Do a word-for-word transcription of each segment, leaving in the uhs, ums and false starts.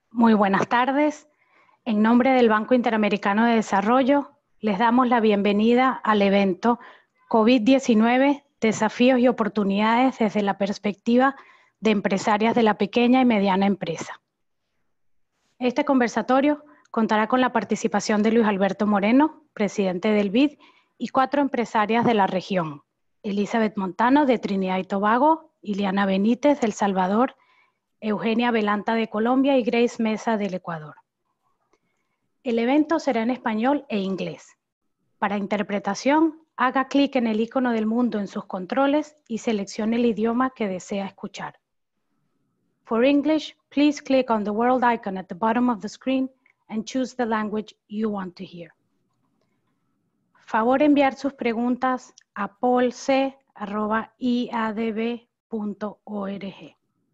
Muy buenas tardes. En nombre del Banco Interamericano de Desarrollo, les damos la bienvenida al evento COVID diecinueve, Desafíos y Oportunidades desde la perspectiva de empresarias de la pequeña y mediana empresa. Este conversatorio contará con la participación de Luis Alberto Moreno, presidente del B I D, y cuatro empresarias de la región: Elizabeth Montano, de Trinidad y Tobago; Ileana Benítez, de El Salvador; Eugenia Velanta, de Colombia; y Grace Mesa, del Ecuador. El evento será en español e inglés. Para interpretación, haga clic en el icono del mundo en sus controles y seleccione el idioma que desea escuchar. For English, please click on the world icon at the bottom of the screen and choose the language you want to hear. Favor enviar sus preguntas a polc arroba i a d b punto org.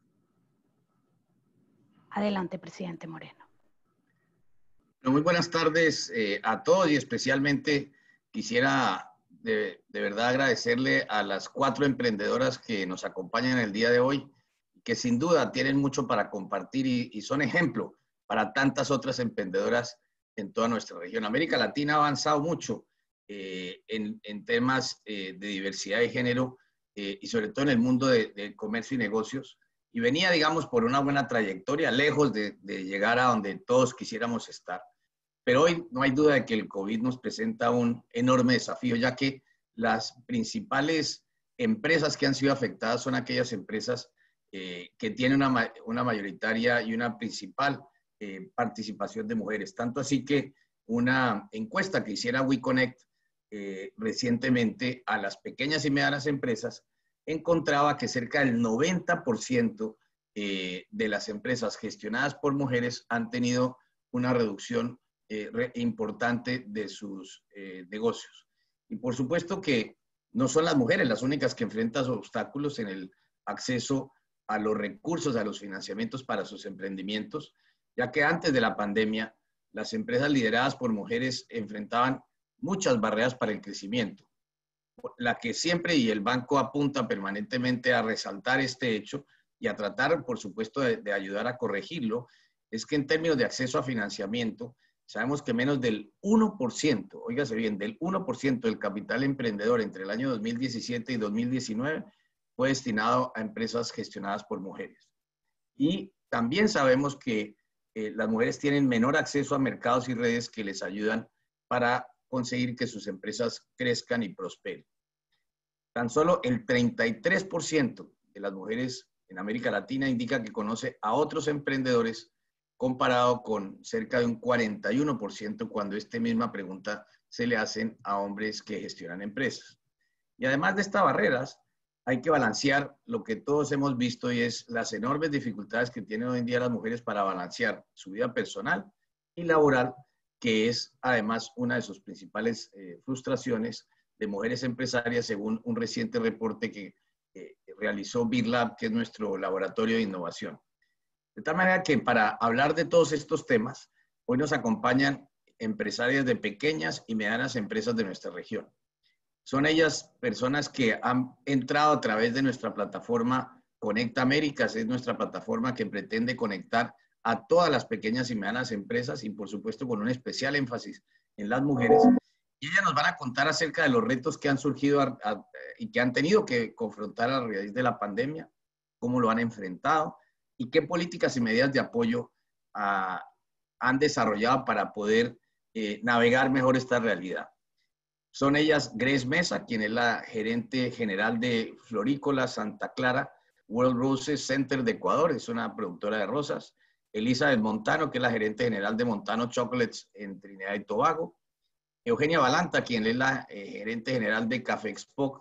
Adelante, presidente Moreno. Muy buenas tardes eh, a todos, y especialmente quisiera de, de verdad agradecerle a las cuatro emprendedoras que nos acompañan el día de hoy, que sin duda tienen mucho para compartir y, y son ejemplo para tantas otras emprendedoras en toda nuestra región. América Latina ha avanzado mucho eh, en, en temas eh, de diversidad de género eh, y sobre todo en el mundo de, de comercio y negocios, y venía, digamos, por una buena trayectoria, lejos de, de llegar a donde todos quisiéramos estar. Pero hoy no hay duda de que el COVID nos presenta un enorme desafío, ya que las principales empresas que han sido afectadas son aquellas empresas eh, que tienen una, una mayoritaria y una principal eh, participación de mujeres. Tanto así que una encuesta que hiciera WeConnect eh, recientemente a las pequeñas y medianas empresas encontraba que cerca del noventa por ciento eh, de las empresas gestionadas por mujeres han tenido una reducción Eh, re, importante de sus eh, negocios. Y por supuesto que no son las mujeres las únicas que enfrentan obstáculos en el acceso a los recursos, a los financiamientos para sus emprendimientos, ya que antes de la pandemia las empresas lideradas por mujeres enfrentaban muchas barreras para el crecimiento. La que siempre, y el banco apunta permanentemente a resaltar este hecho y a tratar, por supuesto, de, de ayudar a corregirlo, es que en términos de acceso a financiamiento, sabemos que menos del uno por ciento, óigase bien, del uno por ciento del capital emprendedor entre el año dos mil diecisiete y dos mil diecinueve fue destinado a empresas gestionadas por mujeres. Y también sabemos que eh, las mujeres tienen menor acceso a mercados y redes que les ayudan para conseguir que sus empresas crezcan y prosperen. Tan solo el treinta y tres por ciento de las mujeres en América Latina indica que conoce a otros emprendedores, comparado con cerca de un cuarenta y uno por ciento cuando esta misma pregunta se le hacen a hombres que gestionan empresas. Y además de estas barreras, hay que balancear lo que todos hemos visto, y es las enormes dificultades que tienen hoy en día las mujeres para balancear su vida personal y laboral, que es además una de sus principales eh, frustraciones de mujeres empresarias, según un reciente reporte que eh, realizó BIRLAB, que es nuestro laboratorio de innovación. De tal manera que para hablar de todos estos temas, hoy nos acompañan empresarias de pequeñas y medianas empresas de nuestra región. Son ellas personas que han entrado a través de nuestra plataforma Conecta Américas, es nuestra plataforma que pretende conectar a todas las pequeñas y medianas empresas, y por supuesto con un especial énfasis en las mujeres. Y ellas nos van a contar acerca de los retos que han surgido a, a, y que han tenido que confrontar a raíz de la pandemia, cómo lo han enfrentado, y qué políticas y medidas de apoyo uh, han desarrollado para poder eh, navegar mejor esta realidad. Son ellas Grace Mesa, quien es la gerente general de Florícola Santa Clara World Roses Center de Ecuador, es una productora de rosas. Elizabeth Montano, que es la gerente general de Montano Chocolates en Trinidad y Tobago. Eugenia Velanta, quien es la eh, gerente general de Café Expo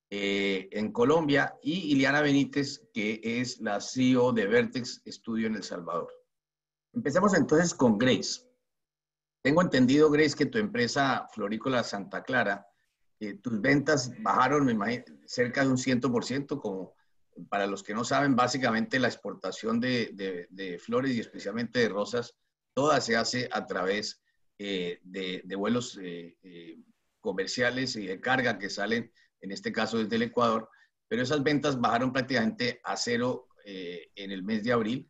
Eh, en Colombia, y Ileana Benítez, que es la C E O de Vertex Studio en El Salvador. Empecemos entonces con Grace. Tengo entendido, Grace, que tu empresa Florícola Santa Clara, eh, tus ventas bajaron, me imagino, cerca de un cien por ciento, como para los que no saben, básicamente la exportación de, de, de flores y especialmente de rosas, toda se hace a través eh, de, de vuelos eh, eh, comerciales y de carga que salen, en este caso desde el Ecuador, pero esas ventas bajaron prácticamente a cero eh, en el mes de abril,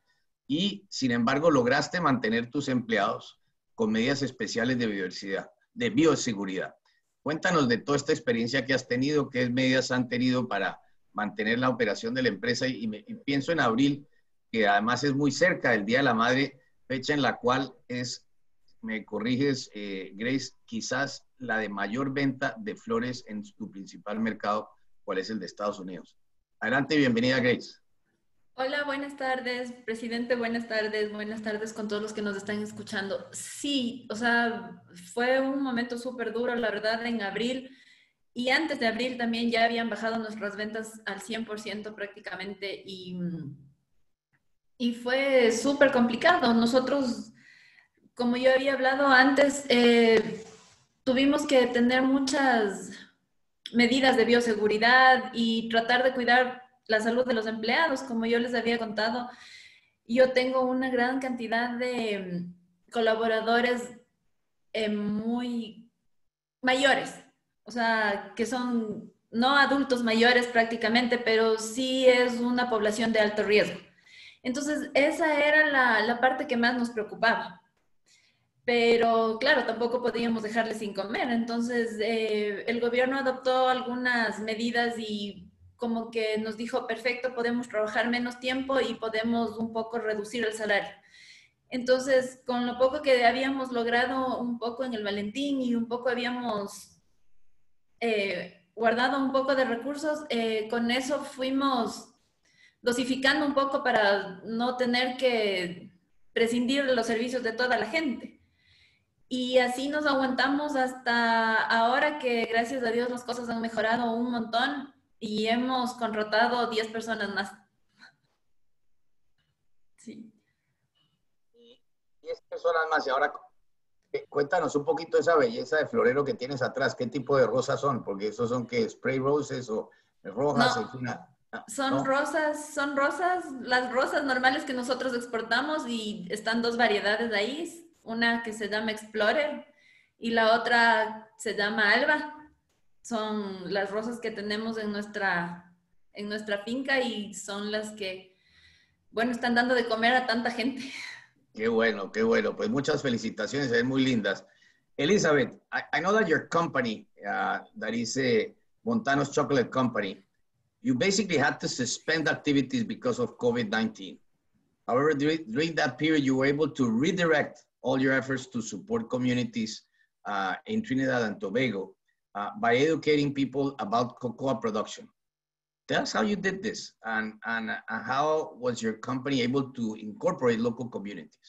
y, sin embargo, lograste mantener tus empleados con medidas especiales de biodiversidad, de bioseguridad. Cuéntanos de toda esta experiencia que has tenido, qué medidas han tenido para mantener la operación de la empresa, y, me, y pienso en abril, que además es muy cerca del Día de la Madre, fecha en la cual es, me corriges, eh, Grace, quizás la de mayor venta de flores en tu principal mercado, cuál es el de Estados Unidos. Adelante, bienvenida, Grace. Hola, buenas tardes, presidente, buenas tardes, buenas tardes con todos los que nos están escuchando. Sí, o sea, fue un momento súper duro, la verdad, en abril, y antes de abril también ya habían bajado nuestras ventas al cien por ciento prácticamente, y, y fue súper complicado. Nosotros, como yo había hablado antes, eh, tuvimos que tener muchas medidas de bioseguridad y tratar de cuidar la salud de los empleados. Como yo les había contado, yo tengo una gran cantidad de colaboradores eh, muy mayores, o sea, que son no adultos mayores prácticamente, pero sí es una población de alto riesgo. Entonces, esa era la, la parte que más nos preocupaba. Pero claro, tampoco podíamos dejarles sin comer. Entonces, eh, el gobierno adoptó algunas medidas y como que nos dijo, perfecto, podemos trabajar menos tiempo y podemos un poco reducir el salario. Entonces, con lo poco que habíamos logrado un poco en el Valentín y un poco habíamos eh, guardado un poco de recursos, eh, con eso fuimos dosificando un poco para no tener que prescindir de los servicios de toda la gente. Y así nos aguantamos hasta ahora, que gracias a Dios las cosas han mejorado un montón y hemos contratado diez personas más. Sí. diez personas más. Y ahora cuéntanos un poquito esa belleza de florero que tienes atrás. ¿Qué tipo de rosas son? Porque esos son que spray roses o rojas. No, en fin, son ¿no? rosas, son rosas, las rosas normales que nosotros exportamos, y están dos variedades ahí. Una que se llama Explorer y la otra se llama Alba. Son las rosas que tenemos en nuestra, en nuestra finca y son las que, bueno, están dando de comer a tanta gente. Qué bueno, qué bueno. Pues muchas felicitaciones, se ven muy lindas. Elizabeth, I, I know that your company, uh, that is a Montanos Chocolate Company, you basically had to suspend activities because of COVID nineteen. However, during that period, you were able to redirect all your efforts to support communities uh, in Trinidad and Tobago uh, by educating people about cocoa production. Tell us how you did this, and, and, and how was your company able to incorporate local communities?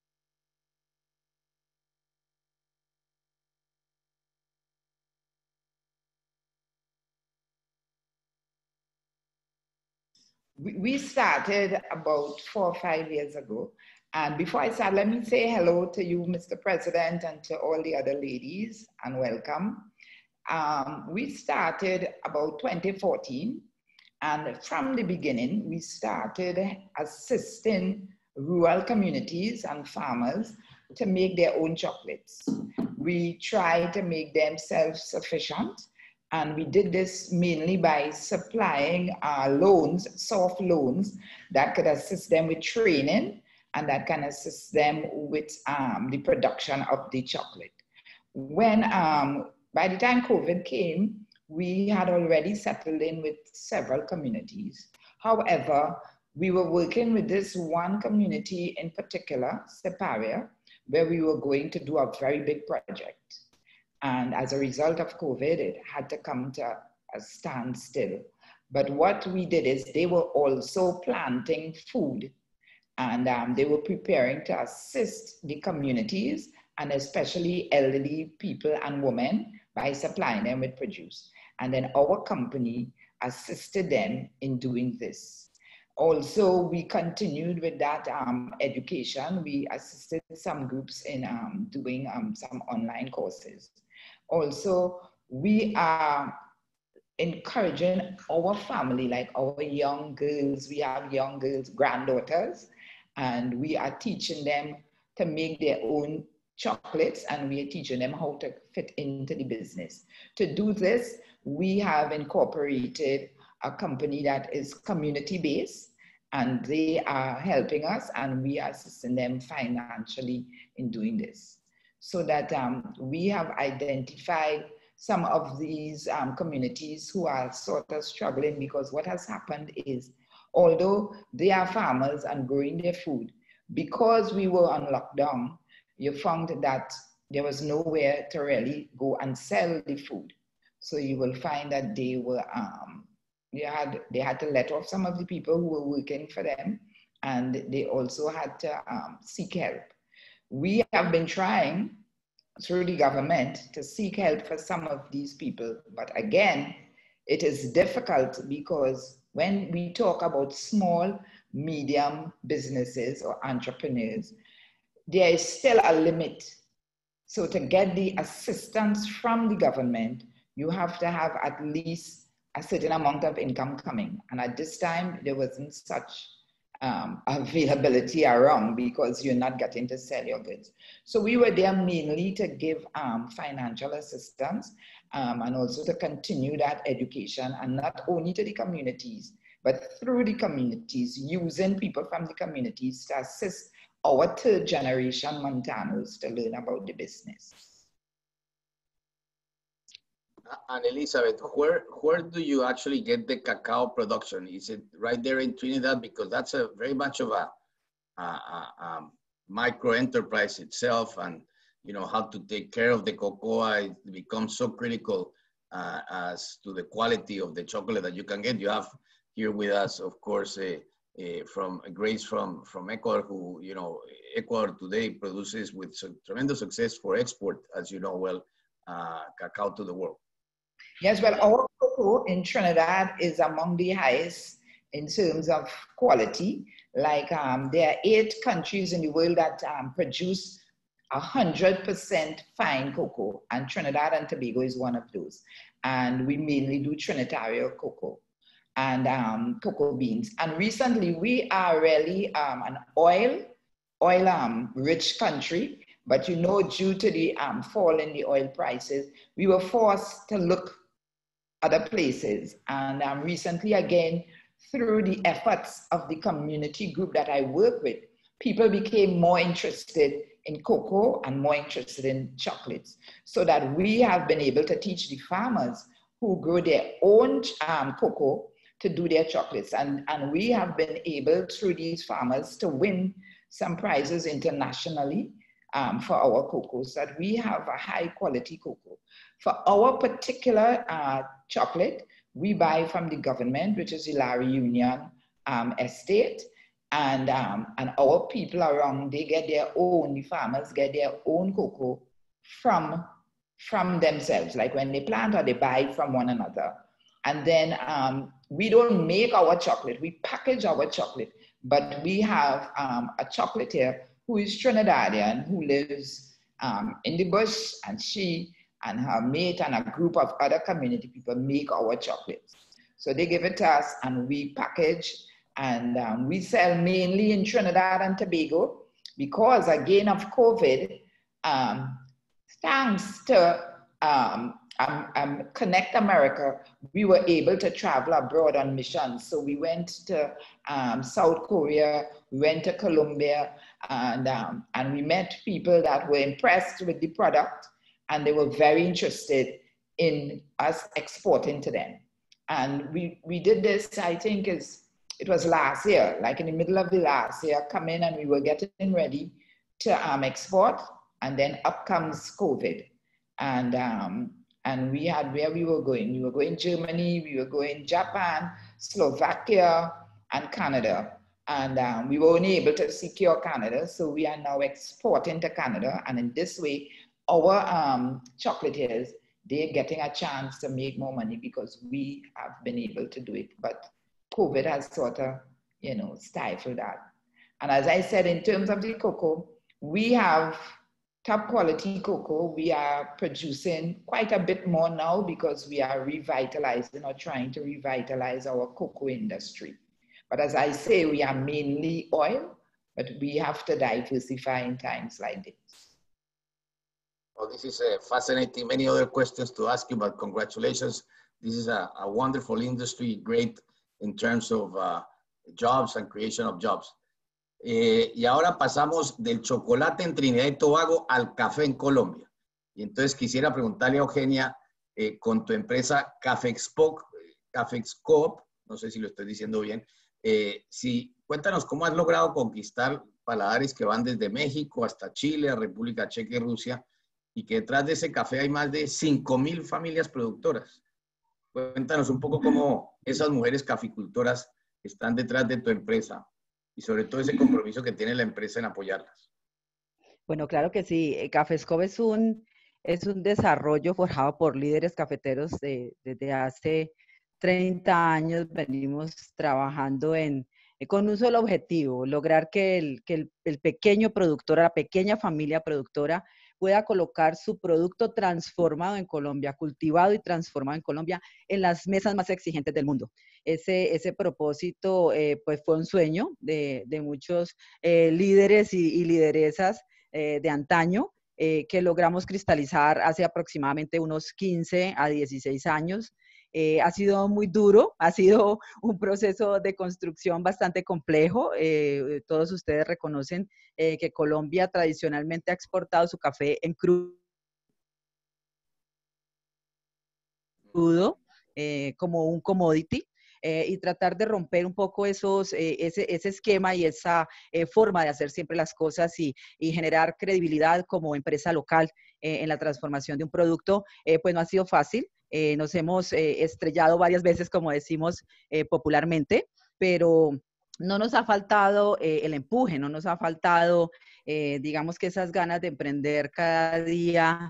We started about four or five years ago. And before I start, let me say hello to you, Mister President, and to all the other ladies, and welcome. Um, we started about twenty fourteen, and from the beginning, we started assisting rural communities and farmers to make their own chocolates. We tried to make them self-sufficient, and we did this mainly by supplying uh, loans, soft loans, that could assist them with training and that can assist them with um, the production of the chocolate. When, um, by the time COVID came, we had already settled in with several communities. However, we were working with this one community in particular, Separia, where we were going to do a very big project. And as a result of COVID, it had to come to a standstill. But what we did is they were also planting food, and um, they were preparing to assist the communities, and especially elderly people and women, by supplying them with produce. And then our company assisted them in doing this. Also, we continued with that um, education. We assisted some groups in um, doing um, some online courses. Also, we are encouraging our family, like our young girls. We have young girls, granddaughters, and we are teaching them to make their own chocolates, and we are teaching them how to fit into the business. To do this, we have incorporated a company that is community-based, and they are helping us, and we are assisting them financially in doing this. So that um, we have identified some of these um, communities who are sort of struggling, because what has happened is, although they are farmers and growing their food, because we were on lockdown, you found that there was nowhere to really go and sell the food. So you will find that they were, um, they had, they had to let off some of the people who were working for them, and they also had to um, seek help. We have been trying through the government to seek help for some of these people. But again, it is difficult, because when we talk about small, medium businesses or entrepreneurs, there is still a limit. So to get the assistance from the government, you have to have at least a certain amount of income coming. And at this time, there wasn't such um, availability around, because you're not getting to sell your goods. So we were there mainly to give um, financial assistance um, and also to continue that education, and not only to the communities, but through the communities, using people from the communities to assist our third generation Montanos to learn about the business. And Elizabeth, where, where do you actually get the cacao production? Is it right there in Trinidad? Because that's a very much of a, a, a, a micro enterprise itself, and you know how to take care of the cocoa. It becomes so critical uh, as to the quality of the chocolate that you can get. You have here with us, of course, uh, uh, from Grace from, from Ecuador, who, you know, Ecuador today produces with some tremendous success for export, as you know well, uh, cacao to the world. Yes, well, our cocoa in Trinidad is among the highest in terms of quality. Like um, there are eight countries in the world that um, produce one hundred percent fine cocoa, and Trinidad and Tobago is one of those. And we mainly do Trinitario cocoa and um, cocoa beans. And recently we are really um, an oil, oil um, rich country, but you know, due to the um, fall in the oil prices, we were forced to look other places. And um, recently, again, through the efforts of the community group that I work with, people became more interested in cocoa and more interested in chocolates, so that we have been able to teach the farmers who grow their own um, cocoa to do their chocolates. And, and we have been able, through these farmers, to win some prizes internationally um, for our cocoa, so that we have a high quality cocoa. For our particular uh, chocolate, we buy from the government, which is the Larry Union um, estate. And, um, and our people around, they get their own, the farmers get their own cocoa from, from themselves, like when they plant or they buy from one another. And then um, we don't make our chocolate, we package our chocolate, but we have um, a chocolatier who is Trinidadian, who lives um, in the bush, and she and her mate and a group of other community people make our chocolates. So they give it to us and we package, and um, we sell mainly in Trinidad and Tobago, because again of COVID, um, thanks to um, um, um, Connect America, we were able to travel abroad on missions. So we went to um, South Korea, we went to Colombia, and, um, and we met people that were impressed with the product, and they were very interested in us exporting to them. And we, we did this, I think is, it was last year, like in the middle of the last year, come in and we were getting ready to um, export, and then up comes COVID. And, um, and we had where we were going. We were going Germany, we were going Japan, Slovakia, and Canada. And um, we were only able to secure Canada, so we are now exporting to Canada. And in this way, our um, chocolatiers, they're getting a chance to make more money because we have been able to do it. But COVID has sort of, you know, stifled that. And as I said, in terms of the cocoa, we have top quality cocoa. We are producing quite a bit more now because we are revitalizing or trying to revitalize our cocoa industry. But as I say, we are mainly oil, but we have to diversify in times like this. Well, this is uh, fascinating. Many other questions to ask you, but congratulations. This is a, a wonderful industry, great in terms of uh, jobs and creation of jobs. Eh, y ahora pasamos del chocolate en Trinidad y Tobago al café en Colombia. Y entonces quisiera preguntarle a Eugenia, eh, con tu empresa Cafexpo, Cafexcoop, no sé si lo estoy diciendo bien, eh, si, cuéntanos cómo has logrado conquistar paladares que van desde México hasta Chile, a República Checa y Rusia, y que detrás de ese café hay más de cinco mil familias productoras. Cuéntanos un poco cómo esas mujeres caficultoras están detrás de tu empresa y sobre todo ese compromiso que tiene la empresa en apoyarlas. Bueno, claro que sí. Cafescoop es un, es un desarrollo forjado por líderes cafeteros de, desde hace treinta años. Venimos trabajando en, con un solo objetivo, lograr que, el, que el, el pequeño productor, la pequeña familia productora pueda colocar su producto transformado en Colombia, cultivado y transformado en Colombia, en las mesas más exigentes del mundo. Ese, ese propósito eh, pues fue un sueño de, de muchos eh, líderes y, y lideresas eh, de antaño, eh, que logramos cristalizar hace aproximadamente unos quince a dieciséis años. Eh, ha sido muy duro, ha sido un proceso de construcción bastante complejo. Eh, todos ustedes reconocen eh, que Colombia tradicionalmente ha exportado su café en crudo, eh, como un commodity. Eh, y tratar de romper un poco esos, eh, ese, ese esquema y esa eh, forma de hacer siempre las cosas y, y generar credibilidad como empresa local eh, en la transformación de un producto, eh, pues no ha sido fácil. Eh, nos hemos eh, estrellado varias veces, como decimos eh, popularmente, pero no nos ha faltado eh, el empuje, no nos ha faltado, eh, digamos que esas ganas de emprender cada día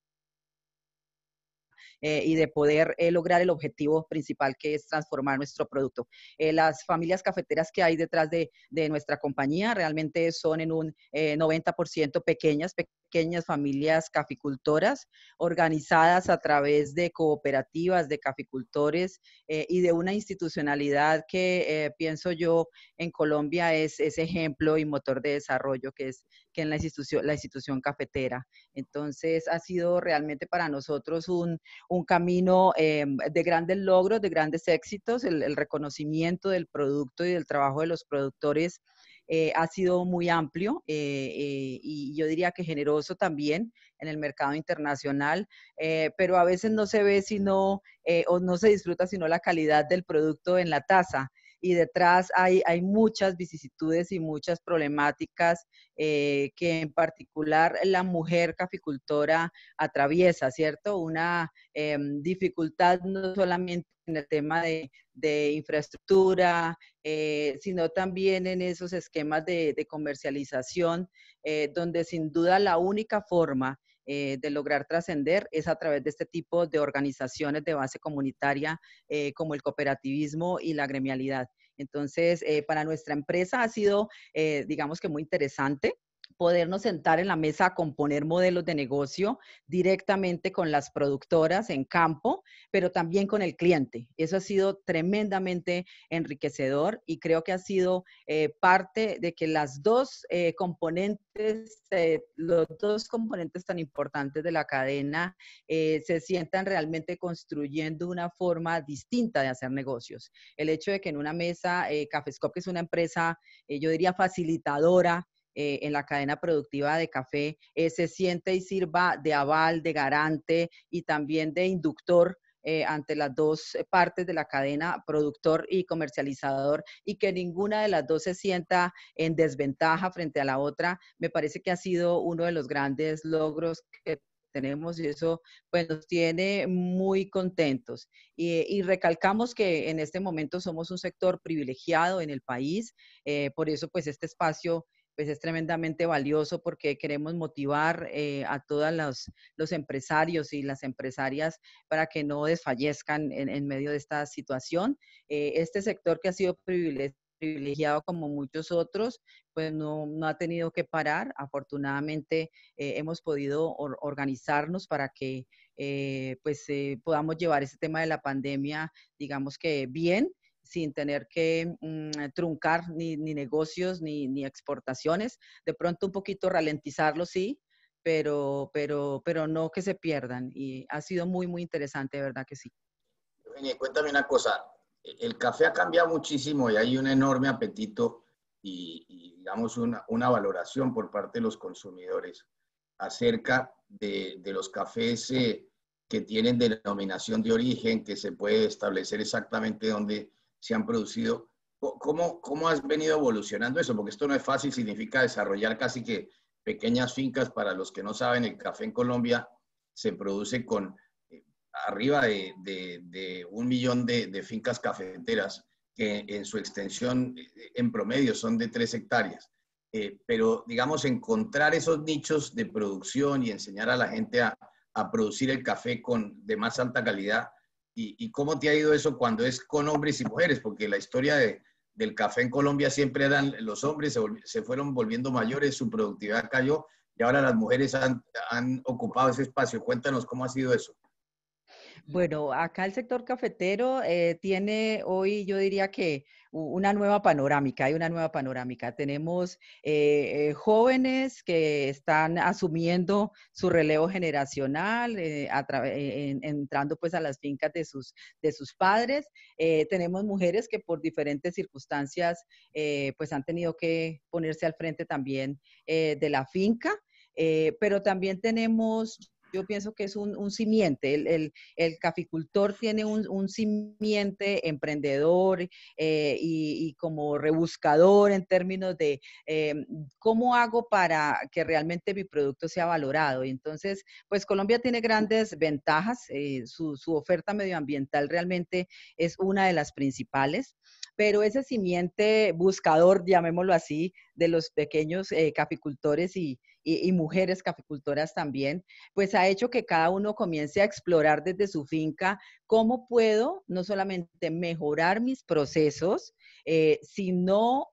Eh, y de poder eh, lograr el objetivo principal, que es transformar nuestro producto. Eh, las familias cafeteras que hay detrás de, de nuestra compañía realmente son en un eh, noventa por ciento pequeñas, pequeñas familias caficultoras organizadas a través de cooperativas de caficultores eh, y de una institucionalidad que eh, pienso yo en Colombia es ese ejemplo y motor de desarrollo que es que en la institución, la institución cafetera. Entonces ha sido realmente para nosotros un, un camino eh, de grandes logros, de grandes éxitos. El, el reconocimiento del producto y del trabajo de los productores eh, ha sido muy amplio eh, eh, y yo diría que generoso también en el mercado internacional, eh, pero a veces no se ve sino, eh, o no se disfruta sino la calidad del producto en la taza. Y detrás hay, hay muchas vicisitudes y muchas problemáticas eh, que en particular la mujer caficultora atraviesa, ¿cierto? Una eh, dificultad no solamente en el tema de, de infraestructura, eh, sino también en esos esquemas de, de comercialización, eh, donde sin duda la única forma Eh, de lograr trascender es a través de este tipo de organizaciones de base comunitaria eh, como el cooperativismo y la gremialidad. Entonces, eh, para nuestra empresa ha sido, eh, digamos que muy interesante podernos sentar en la mesa a componer modelos de negocio directamente con las productoras en campo, pero también con el cliente. Eso ha sido tremendamente enriquecedor y creo que ha sido eh, parte de que las dos eh, componentes, eh, los dos componentes tan importantes de la cadena eh, se sientan realmente construyendo una forma distinta de hacer negocios. El hecho de que en una mesa, eh, Cafescoop, que es una empresa, eh, yo diría facilitadora, Eh, en la cadena productiva de café, eh, se siente y sirva de aval, de garante y también de inductor eh, ante las dos partes de la cadena, productor y comercializador, y que ninguna de las dos se sienta en desventaja frente a la otra, me parece que ha sido uno de los grandes logros que tenemos y eso pues nos tiene muy contentos. Y, y recalcamos que en este momento somos un sector privilegiado en el país, eh, por eso pues este espacio pues es tremendamente valioso porque queremos motivar eh, a todos los, los empresarios y las empresarias para que no desfallezcan en, en medio de esta situación. Eh, este sector que ha sido privilegiado como muchos otros, pues no, no ha tenido que parar. Afortunadamente eh, hemos podido or, organizarnos para que eh, pues eh, podamos llevar este tema de la pandemia, digamos que bien, sin tener que mmm, truncar ni, ni negocios ni, ni exportaciones. De pronto un poquito ralentizarlo, sí, pero, pero, pero no que se pierdan. Y ha sido muy, muy interesante, de verdad que sí. Eugenia, cuéntame una cosa. el café ha cambiado muchísimo y hay un enorme apetito y, y digamos, una, una valoración por parte de los consumidores acerca de, de los cafés eh, que tienen denominación de origen, que se puede establecer exactamente dónde se han producido. ¿Cómo, ¿Cómo has venido evolucionando eso? Porque esto no es fácil, significa desarrollar casi que pequeñas fincas. Para los que no saben, el café en Colombia se produce con eh, arriba de, de, de un millón de, de fincas cafeteras, que en su extensión en promedio son de tres hectáreas. Eh, pero, digamos, encontrar esos nichos de producción y enseñar a la gente a, a producir el café con, de más alta calidad. Y, ¿Y cómo te ha ido eso cuando es con hombres y mujeres? Porque la historia de, del café en Colombia siempre eran los hombres, se, se fueron volviendo mayores, su productividad cayó y ahora las mujeres han, han ocupado ese espacio. Cuéntanos cómo ha sido eso. Bueno, acá el sector cafetero eh, tiene hoy, yo diría que una nueva panorámica, hay una nueva panorámica. Tenemos eh, eh, jóvenes que están asumiendo su relevo generacional, eh, a en, entrando pues a las fincas de sus, de sus padres. Eh, tenemos mujeres que por diferentes circunstancias eh, pues han tenido que ponerse al frente también eh, de la finca, eh, pero también tenemos... Yo pienso que es un, un simiente, el, el, el caficultor tiene un, un simiente emprendedor eh, y, y como rebuscador en términos de eh, cómo hago para que realmente mi producto sea valorado. Y entonces, pues Colombia tiene grandes ventajas, eh, su, su oferta medioambiental realmente es una de las principales, pero ese simiente buscador, llamémoslo así, de los pequeños eh, caficultores y, y, y mujeres caficultoras también, pues ha hecho que cada uno comience a explorar desde su finca cómo puedo no solamente mejorar mis procesos, eh, sino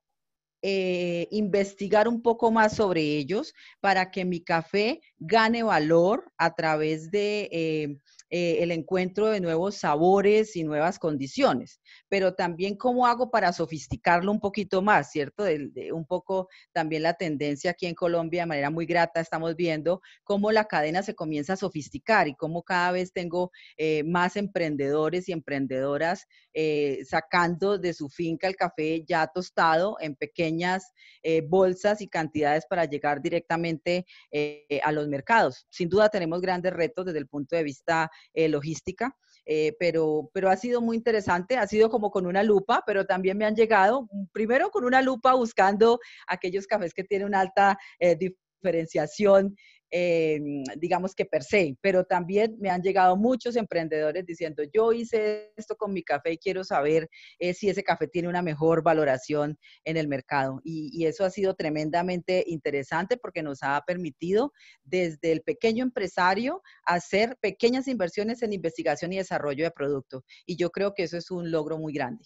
eh, investigar un poco más sobre ellos para que mi café gane valor a través de eh, eh, el encuentro de nuevos sabores y nuevas condiciones, pero también cómo hago para sofisticarlo un poquito más, ¿cierto? De, de un poco también la tendencia aquí en Colombia, de manera muy grata, estamos viendo cómo la cadena se comienza a sofisticar y cómo cada vez tengo eh, más emprendedores y emprendedoras eh, sacando de su finca el café ya tostado en pequeñas eh, bolsas y cantidades para llegar directamente eh, a los mercados. Sin duda tenemos grandes retos desde el punto de vista eh, logística, eh, pero, pero ha sido muy interesante, ha sido como con una lupa, pero también me han llegado, primero con una lupa buscando aquellos cafés que tienen una alta eh, diferenciación, eh, digamos que per se, pero también me han llegado muchos emprendedores diciendo, yo hice esto con mi café y quiero saber eh, si ese café tiene una mejor valoración en el mercado. Y, y eso ha sido tremendamente interesante porque nos ha permitido desde el pequeño empresario hacer pequeñas inversiones en investigación y desarrollo de producto. Y yo creo que eso es un logro muy grande.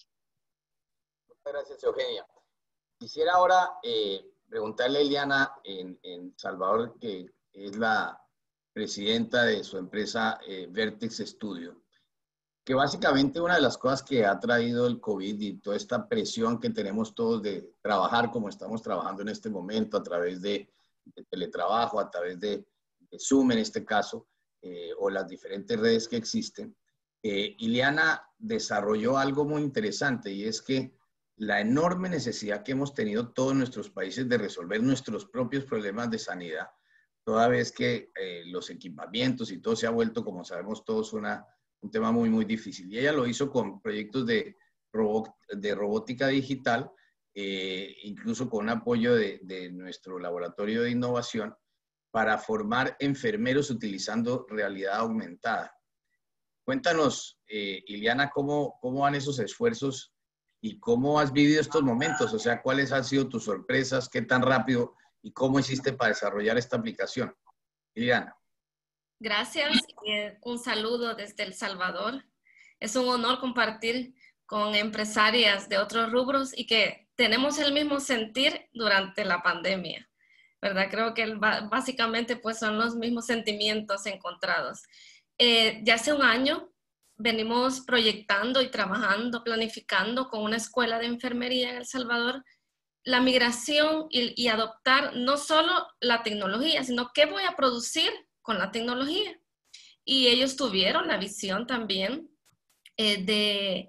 Muchas gracias, Eugenia. Quisiera ahora eh, preguntarle a Eliana en, en Salvador, que es la presidenta de su empresa eh, Vertex Studio, que básicamente una de las cosas que ha traído el COVID y toda esta presión que tenemos todos de trabajar como estamos trabajando en este momento, a través de, de teletrabajo, a través de, de Zoom en este caso, eh, o las diferentes redes que existen, eh, Eliana desarrolló algo muy interesante, y es que la enorme necesidad que hemos tenido todos nuestros países de resolver nuestros propios problemas de sanidad, toda vez que eh, los equipamientos y todo se ha vuelto, como sabemos todos, una, un tema muy, muy difícil. Y ella lo hizo con proyectos de, robot, de robótica digital, eh, incluso con un apoyo de, de nuestro laboratorio de innovación, para formar enfermeros utilizando realidad aumentada. Cuéntanos, eh, Iliana, ¿cómo, cómo van esos esfuerzos y cómo has vivido estos momentos? O sea, ¿cuáles han sido tus sorpresas? ¿Qué tan rápido? ¿Y cómo hiciste para desarrollar esta aplicación? Iliana. Gracias. Eh, un saludo desde El Salvador. Es un honor compartir con empresarias de otros rubros y que tenemos el mismo sentir durante la pandemia, ¿verdad? Creo que básicamente pues son los mismos sentimientos encontrados. Eh, ya hace un año venimos proyectando y trabajando, planificando con una escuela de enfermería en El Salvador la migración y, y adoptar no solo la tecnología, sino qué voy a producir con la tecnología. Y ellos tuvieron la visión también eh, de,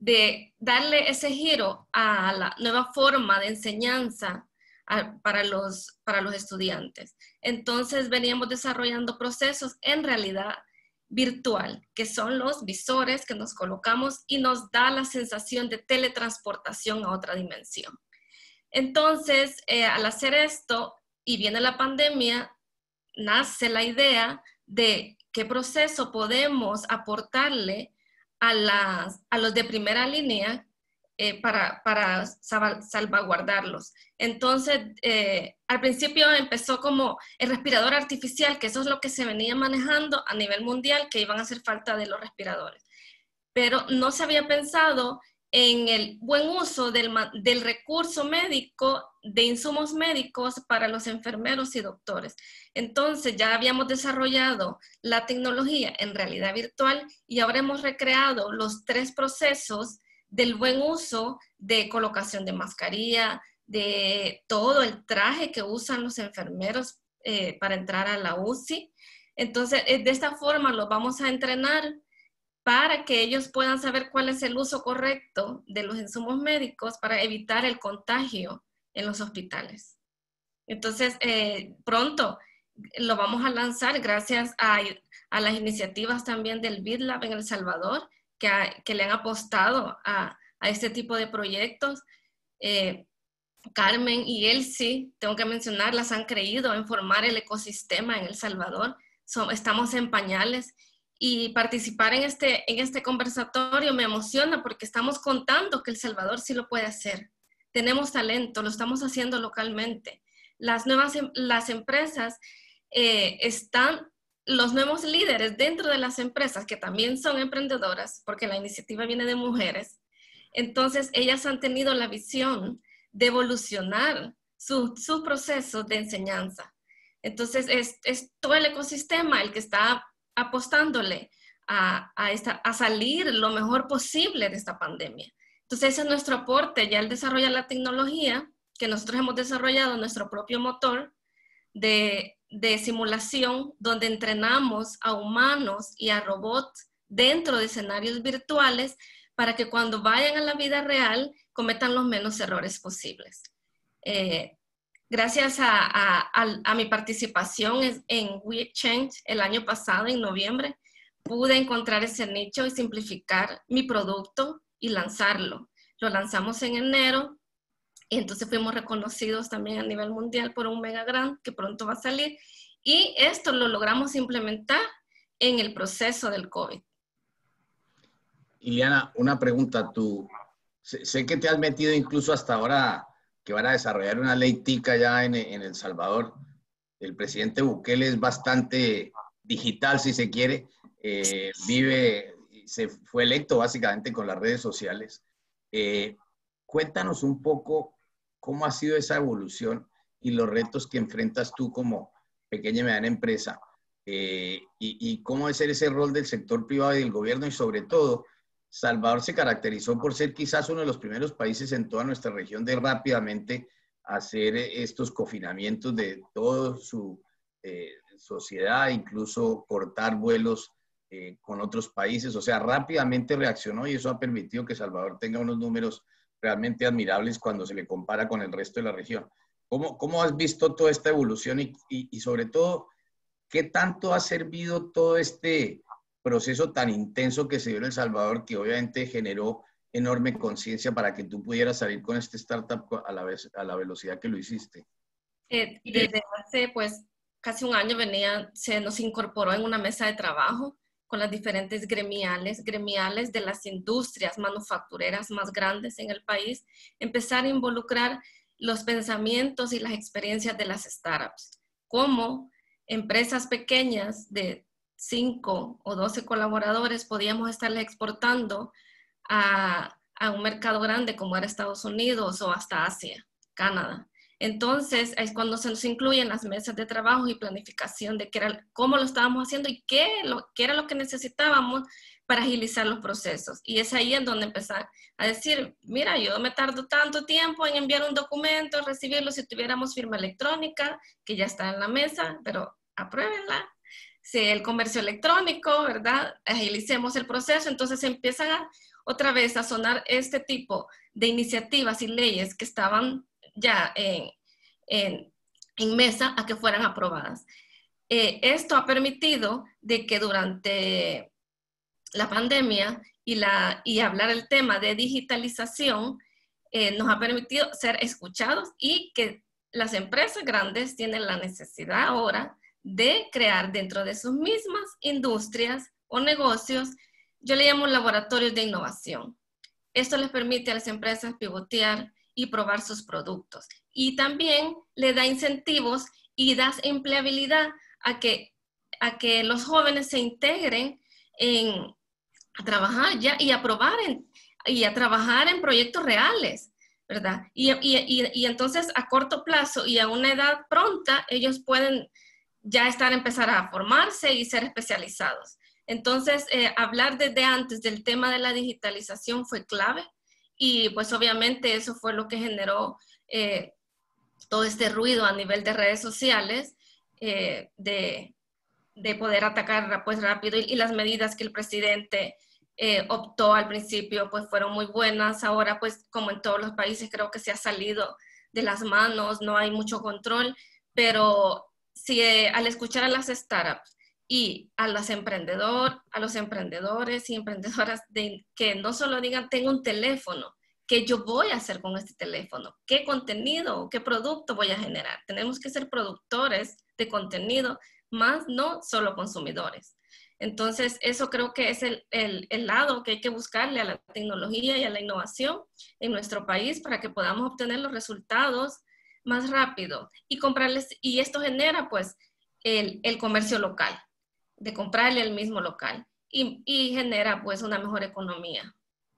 de darle ese giro a la nueva forma de enseñanza a, para, los, para los estudiantes. Entonces veníamos desarrollando procesos en realidad virtual, que son los visores que nos colocamos y nos da la sensación de teletransportación a otra dimensión. Entonces, eh, al hacer esto, y viene la pandemia, nace la idea de qué proceso podemos aportarle a, las, a los de primera línea eh, para, para salvaguardarlos. Entonces, eh, al principio empezó como el respirador artificial, que eso es lo que se venía manejando a nivel mundial, que iban a hacer falta de los respiradores. Pero no se había pensado en el buen uso del, del recurso médico, de insumos médicos para los enfermeros y doctores. Entonces ya habíamos desarrollado la tecnología en realidad virtual y ahora hemos recreado los tres procesos del buen uso de colocación de mascarilla, de todo el traje que usan los enfermeros eh, para entrar a la U C I. Entonces, de esta forma los vamos a entrenar para que ellos puedan saber cuál es el uso correcto de los insumos médicos para evitar el contagio en los hospitales. Entonces, eh, pronto lo vamos a lanzar gracias a, a las iniciativas también del BitLab en El Salvador, que, ha, que le han apostado a, a este tipo de proyectos. Eh, Carmen y Elsie, tengo que mencionarlas, han creído en formar el ecosistema en El Salvador. So, estamos en pañales. Y participar en este, en este conversatorio me emociona porque estamos contando que El Salvador sí lo puede hacer. Tenemos talento, lo estamos haciendo localmente. Las nuevas las empresas eh, están, los nuevos líderes dentro de las empresas, que también son emprendedoras, porque la iniciativa viene de mujeres. Entonces, ellas han tenido la visión de evolucionar su, su proceso de enseñanza. Entonces, es, es todo el ecosistema el que está apostándole a, a, esta, a salir lo mejor posible de esta pandemia. Entonces ese es nuestro aporte, ya el desarrollar la tecnología, que nosotros hemos desarrollado nuestro propio motor de, de simulación, donde entrenamos a humanos y a robots dentro de escenarios virtuales para que cuando vayan a la vida real cometan los menos errores posibles. Eh, Gracias a, a, a, a mi participación en WeChange el año pasado, en noviembre, pude encontrar ese nicho y simplificar mi producto y lanzarlo. Lo lanzamos en enero y entonces fuimos reconocidos también a nivel mundial por un mega grant que pronto va a salir. Y esto lo logramos implementar en el proceso del COVID. Iliana, una pregunta. Tú, sé, sé que te has metido incluso hasta ahora que van a desarrollar una ley tica ya en, en El Salvador. El presidente Bukele es bastante digital, si se quiere. Eh, vive, se fue electo básicamente con las redes sociales. Eh, cuéntanos un poco cómo ha sido esa evolución y los retos que enfrentas tú como pequeña y mediana empresa. Eh, y, y cómo es ese rol del sector privado y del gobierno, y sobre todo, Salvador se caracterizó por ser quizás uno de los primeros países en toda nuestra región de rápidamente hacer estos confinamientos de toda su eh, sociedad, incluso cortar vuelos eh, con otros países. O sea, rápidamente reaccionó y eso ha permitido que Salvador tenga unos números realmente admirables cuando se le compara con el resto de la región. ¿Cómo, cómo has visto toda esta evolución y, y, y sobre todo, qué tanto ha servido todo este proceso tan intenso que se dio en El Salvador, que obviamente generó enorme conciencia para que tú pudieras salir con este startup a la, vez, a la velocidad que lo hiciste? Eh, desde hace pues casi un año venía, se nos incorporó en una mesa de trabajo con las diferentes gremiales, gremiales de las industrias manufactureras más grandes en el país, empezar a involucrar los pensamientos y las experiencias de las startups, como empresas pequeñas de cinco o doce colaboradores podíamos estarles exportando a, a un mercado grande como era Estados Unidos o hasta Asia, Canadá. Entonces es cuando se nos incluyen las mesas de trabajo y planificación de qué era, cómo lo estábamos haciendo y qué, lo, qué era lo que necesitábamos para agilizar los procesos. Y es ahí en donde empezar a decir, mira, yo me tardo tanto tiempo en enviar un documento, recibirlo, si tuviéramos firma electrónica, que ya está en la mesa, pero apruébenla. Si el comercio electrónico, ¿verdad? Agilicemos el proceso, entonces empiezan a otra vez a sonar este tipo de iniciativas y leyes que estaban ya en, en, en mesa a que fueran aprobadas. Eh, esto ha permitido de que durante la pandemia y, la, y hablar el tema de digitalización eh, nos ha permitido ser escuchados y que las empresas grandes tienen la necesidad ahora de crear dentro de sus mismas industrias o negocios, yo le llamo laboratorios de innovación. Esto les permite a las empresas pivotear y probar sus productos. Y también le da incentivos y da empleabilidad a que, a que los jóvenes se integren en, a trabajar ya y a probar en, y a trabajar en proyectos reales, ¿verdad? Y, y, y, y entonces a corto plazo y a una edad pronta, ellos pueden ya estar, empezar a formarse y ser especializados. Entonces, eh, hablar desde antes del tema de la digitalización fue clave y pues obviamente eso fue lo que generó eh, todo este ruido a nivel de redes sociales eh, de, de poder atacar pues rápido y, y las medidas que el presidente eh, optó al principio pues fueron muy buenas. Ahora pues como en todos los países creo que se ha salido de las manos, no hay mucho control, pero si eh, al escuchar a las startups y a, las emprendedor, a los emprendedores y emprendedoras de, que no solo digan tengo un teléfono, ¿qué yo voy a hacer con este teléfono? ¿Qué contenido, qué producto voy a generar? Tenemos que ser productores de contenido, más no solo consumidores. Entonces, eso creo que es el, el, el lado que hay que buscarle a la tecnología y a la innovación en nuestro país para que podamos obtener los resultados más rápido y comprarles, y esto genera pues el, el comercio local, de comprarle al mismo local y, y genera pues una mejor economía.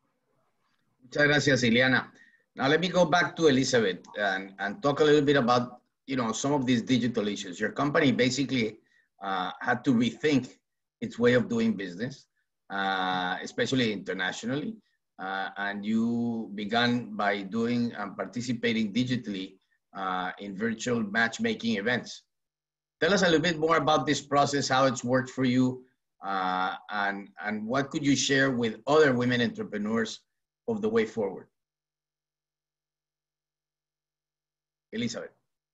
Muchas gracias, Ileana. Now let me go back to Elizabeth and, and talk a little bit about, you know, some of these digital issues. Your company basically uh, had to rethink its way of doing business, uh, especially internationally. Uh, and you began by doing and participating digitally uh, in virtual matchmaking events. Tell us a little bit more about this process, how it's worked for you, uh, and, and what could you share with other women entrepreneurs of the way forward? Elizabeth.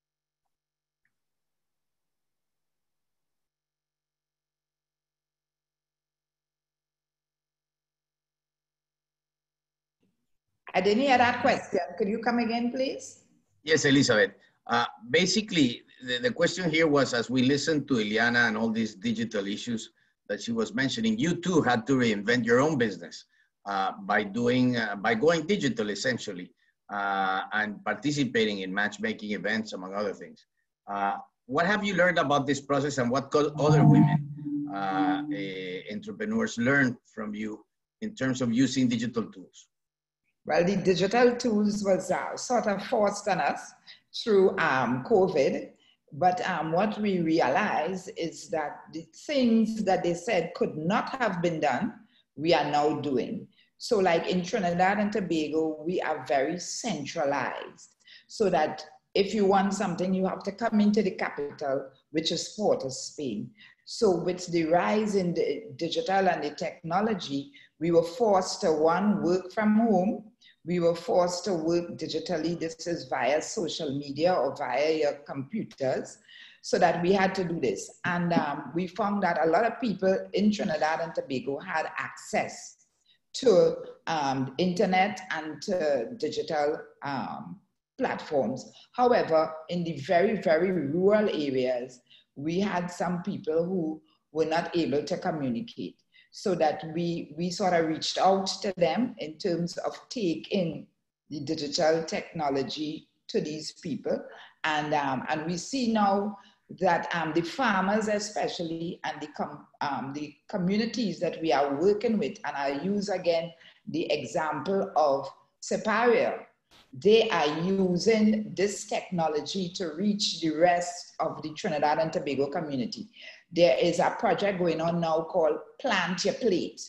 I didn't hear that question. Could you come again, please? Yes, Elizabeth. Uh, basically, the, the question here was, as we listened to Ileana and all these digital issues that she was mentioning, you too had to reinvent your own business uh, by doing, uh, by going digital essentially, uh, and participating in matchmaking events, among other things. Uh, what have you learned about this process, and what could other women uh, uh, entrepreneurs learn from you in terms of using digital tools? Well, the digital tools was uh, sort of forced on us through um, COVID. But um, what we realized is that the things that they said could not have been done, we are now doing. So like in Trinidad and Tobago, we are very centralized. So that if you want something, you have to come into the capital, which is Port of Spain. So with the rise in the digital and the technology, we were forced to, one, work from home. We were forced to work digitally. This is via social media or via your computers, so that we had to do this. And um, we found that a lot of people in Trinidad and Tobago had access to um, internet and to digital um, platforms. However, in the very, very rural areas, we had some people who were not able to communicate. So that we, we sort of reached out to them in terms of taking the digital technology to these people. And, um, and we see now that um, the farmers especially and the, com um, the communities that we are working with, and I use again the example of Separia, they are using this technology to reach the rest of the Trinidad and Tobago community. There is a project going on now called Plant Your Plate.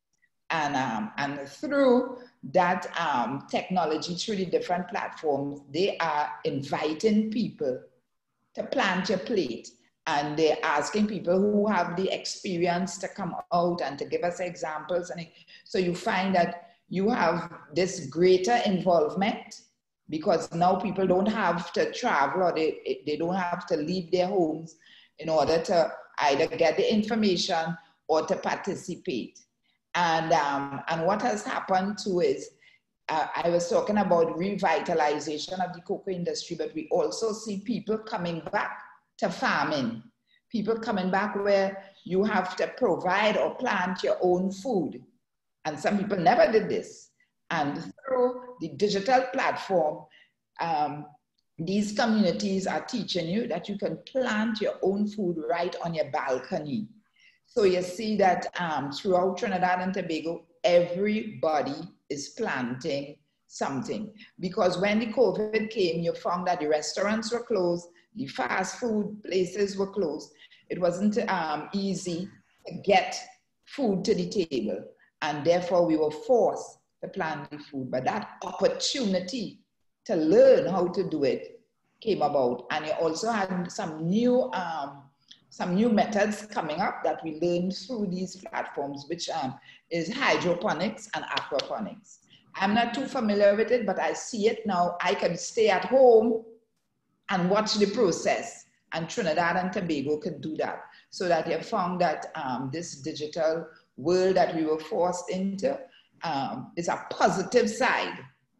And, um, and through that um, technology, through the different platforms, they are inviting people to plant your plate. And they're asking people who have the experience to come out and to give us examples. And so you find that you have this greater involvement because now people don't have to travel or they, they don't have to leave their homes in order to either get the information or to participate. And, um, and what has happened too is, uh, I was talking about revitalization of the cocoa industry, but we also see people coming back to farming. People coming back where you have to provide or plant your own food. And some people never did this. And through the digital platform, um, these communities are teaching you that you can plant your own food right on your balcony. So you see that um, throughout Trinidad and Tobago, everybody is planting something. Because when the COVID came, you found that the restaurants were closed, the fast food places were closed. It wasn't um, easy to get food to the table. And therefore we were forced to plant the food. But that opportunity to learn how to do it came about. And you also had some new, um, some new methods coming up that we learned through these platforms, which um, is hydroponics and aquaponics. I'm not too familiar with it, but I see it now. I can stay at home and watch the process. And Trinidad and Tobago could do that. So that you found that um, this digital world that we were forced into um, is a positive side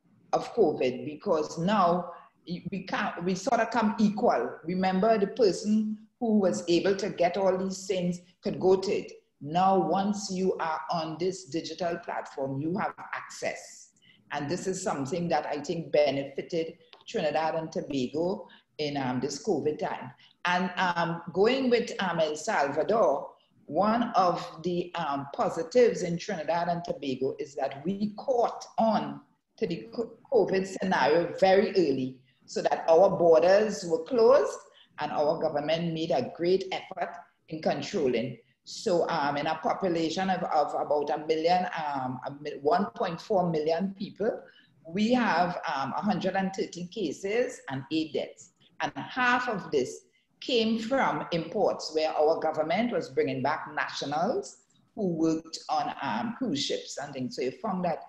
of COVID, because now we can't, we sort of come equal. Remember, the person who was able to get all these things could go to it. Now, once you are on this digital platform, you have access. And this is something that I think benefited Trinidad and Tobago in um, this COVID time. And um, going with um, El Salvador, one of the um, positives in Trinidad and Tobago is that we caught on to the COVID scenario very early, so that our borders were closed and our government made a great effort in controlling. So um, in a population of, of about a million, um, one point four million people, we have um, one hundred thirty cases and eight deaths. And half of this came from imports, where our government was bringing back nationals who worked on um, cruise ships and things. So you found that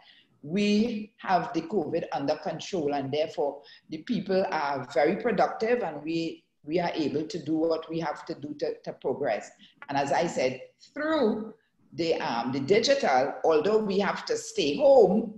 we have the COVID under control, and therefore the people are very productive, and we, we are able to do what we have to do to, to progress. And as I said, through the, um, the digital, although we have to stay home,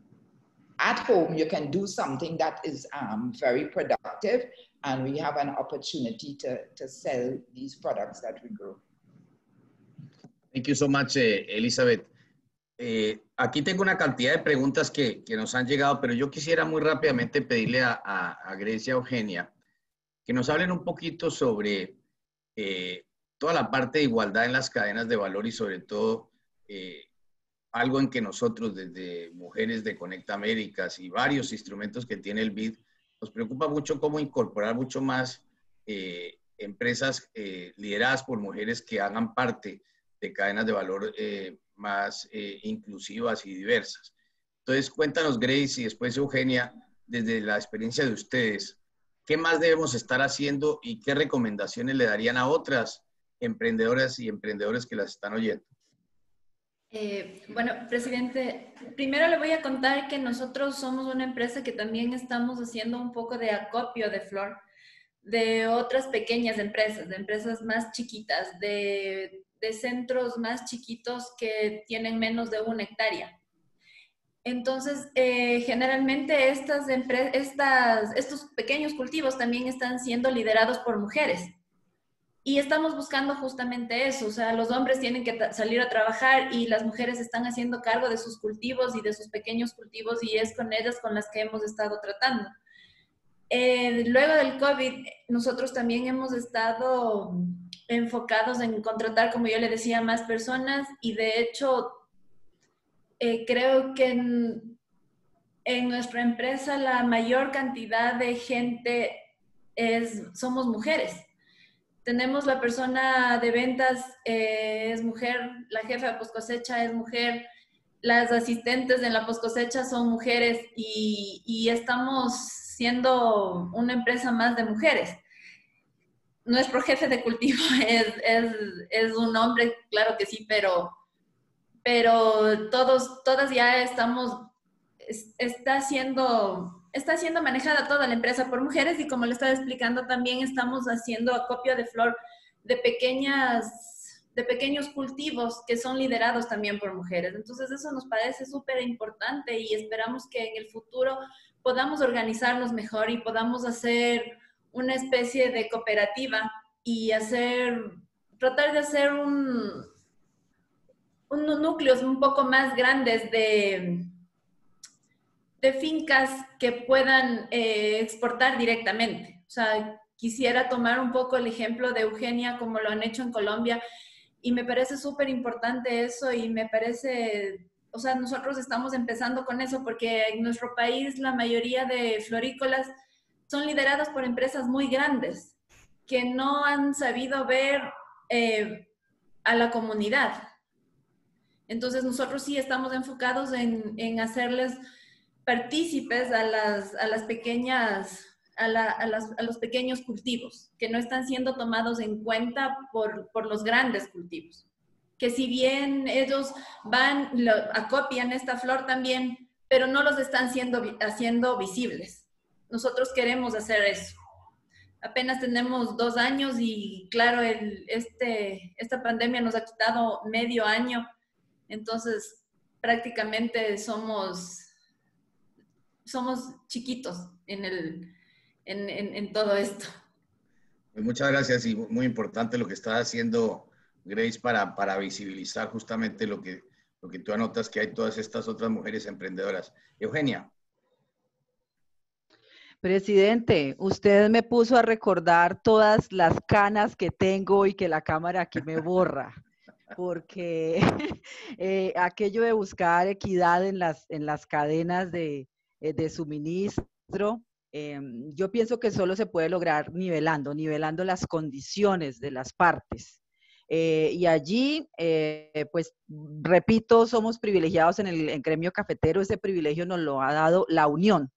at home you can do something that is um, very productive, and we have an opportunity to, to sell these products that we grow. Thank you so much, eh, Elizabeth. Eh, aquí tengo una cantidad de preguntas que, que nos han llegado, pero yo quisiera muy rápidamente pedirle a, a, a Grecia Eugenia que nos hablen un poquito sobre eh, toda la parte de igualdad en las cadenas de valor y sobre todo eh, algo en que nosotros desde Mujeres de Conecta Américas y varios instrumentos que tiene el B I D nos preocupa mucho cómo incorporar mucho más eh, empresas eh, lideradas por mujeres que hagan parte de cadenas de valor eh, más eh, inclusivas y diversas. Entonces, cuéntanos, Grace, y después Eugenia, desde la experiencia de ustedes, ¿qué más debemos estar haciendo y qué recomendaciones le darían a otras emprendedoras y emprendedores que las están oyendo? Eh, bueno, presidente, primero le voy a contar que nosotros somos una empresa que también estamos haciendo un poco de acopio de flor de otras pequeñas empresas, de empresas más chiquitas, de, de centros más chiquitos que tienen menos de una hectárea. Entonces, eh, generalmente estas estas, estos pequeños cultivos también están siendo liderados por mujeres. Y estamos buscando justamente eso, o sea, los hombres tienen que salir a trabajar y las mujeres están haciendo cargo de sus cultivos y de sus pequeños cultivos, y es con ellas con las que hemos estado tratando. Eh, luego del COVID, nosotros también hemos estado enfocados en contratar, como yo le decía, más personas, y de hecho, eh, creo que en, en nuestra empresa la mayor cantidad de gente es, somos mujeres. Tenemos la persona de ventas, eh, es mujer, la jefa de poscosecha es mujer, las asistentes en la poscosecha son mujeres, y, y estamos siendo una empresa más de mujeres. Nuestro jefe de cultivo es, es, es un hombre, claro que sí, pero, pero todos, todas ya estamos, es, está siendo, está siendo manejada toda la empresa por mujeres, y como le estaba explicando también estamos haciendo acopio de flor de pequeñas, de pequeños cultivos que son liderados también por mujeres. Entonces eso nos parece súper importante y esperamos que en el futuro podamos organizarnos mejor y podamos hacer una especie de cooperativa y hacer, tratar de hacer un, unos núcleos un poco más grandes de, de fincas que puedan eh, exportar directamente. O sea, quisiera tomar un poco el ejemplo de Eugenia, como lo han hecho en Colombia, y me parece súper importante eso, y me parece, o sea, nosotros estamos empezando con eso, porque en nuestro país la mayoría de florícolas son lideradas por empresas muy grandes, que no han sabido ver eh, a la comunidad. Entonces nosotros sí estamos enfocados en, en hacerles partícipes a las, a las pequeñas, a, la, a, las, a los pequeños cultivos, que no están siendo tomados en cuenta por, por los grandes cultivos. Que si bien ellos van, lo, acopian esta flor también, pero no los están siendo, haciendo visibles. Nosotros queremos hacer eso. Apenas tenemos dos años y claro, el, este, esta pandemia nos ha quitado medio año. Entonces, prácticamente somos, somos chiquitos en, el, en, en, en todo esto. Pues muchas gracias, y muy importante lo que está haciendo Grace para, para visibilizar justamente lo que, lo que tú anotas, que hay todas estas otras mujeres emprendedoras. Eugenia. Presidente, usted me puso a recordar todas las canas que tengo y que la cámara aquí me borra. Porque eh, aquello de buscar equidad en las, en las cadenas de, de suministro, eh, yo pienso que solo se puede lograr nivelando, nivelando las condiciones de las partes. Eh, y allí, eh, pues, repito, somos privilegiados en el en gremio cafetero. Ese privilegio nos lo ha dado la unión.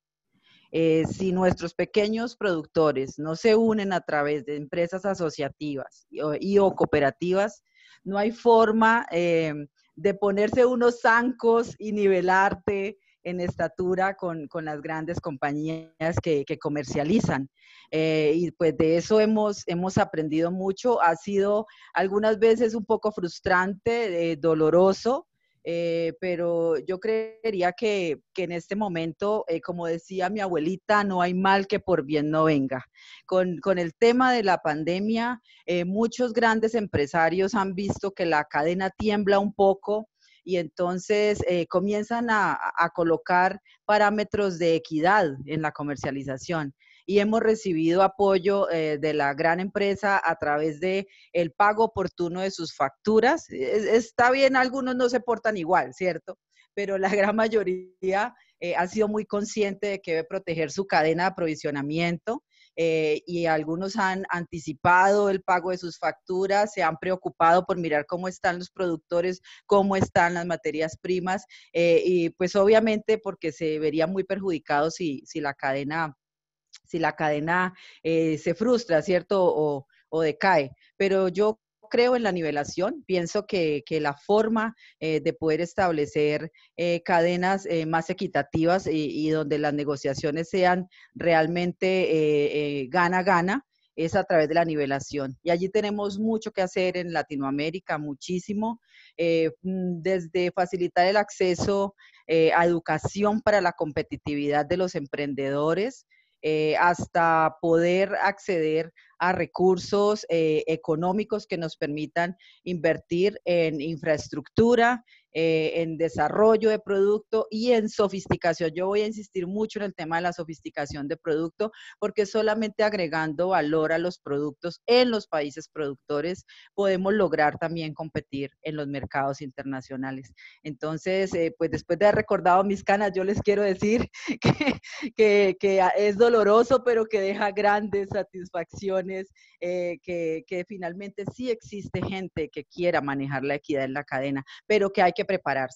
Eh, si nuestros pequeños productores no se unen a través de empresas asociativas y, y o cooperativas, no hay forma eh, de ponerse unos zancos y nivelarte en estatura con, con las grandes compañías que, que comercializan. Eh, y pues de eso hemos, hemos aprendido mucho. Ha sido algunas veces un poco frustrante, eh, doloroso, Eh, pero yo creería que, que en este momento, eh, como decía mi abuelita, no hay mal que por bien no venga. Con, con el tema de la pandemia, eh, muchos grandes empresarios han visto que la cadena tiembla un poco y entonces eh, comienzan a, a colocar parámetros de equidad en la comercialización. Y hemos recibido apoyo eh, de la gran empresa a través de el pago oportuno de sus facturas. Es, está bien, algunos no se portan igual, ¿cierto? Pero la gran mayoría eh, ha sido muy consciente de que debe proteger su cadena de aprovisionamiento eh, y algunos han anticipado el pago de sus facturas, se han preocupado por mirar cómo están los productores, cómo están las materias primas eh, y pues obviamente porque se verían muy perjudicados si, si la cadena si la cadena eh, se frustra, ¿cierto? O, o decae. Pero yo creo en la nivelación, pienso que, que la forma eh, de poder establecer eh, cadenas eh, más equitativas y, y donde las negociaciones sean realmente eh, eh, gana-gana, es a través de la nivelación. Y allí tenemos mucho que hacer en Latinoamérica, muchísimo, eh, desde facilitar el acceso eh, a educación para la competitividad de los emprendedores, Eh, hasta poder acceder a recursos eh, económicos que nos permitan invertir en infraestructura, eh, en desarrollo de producto y en sofisticación. Yo voy a insistir mucho en el tema de la sofisticación de producto, porque solamente agregando valor a los productos en los países productores podemos lograr también competir en los mercados internacionales. Entonces, eh, pues después de haber recordado mis canas, yo les quiero decir que, que, que es doloroso, pero que deja grandes satisfacciones, eh, que, que finalmente sí existe gente que quiera manejar la equidad en la cadena, pero que hay que prepararse.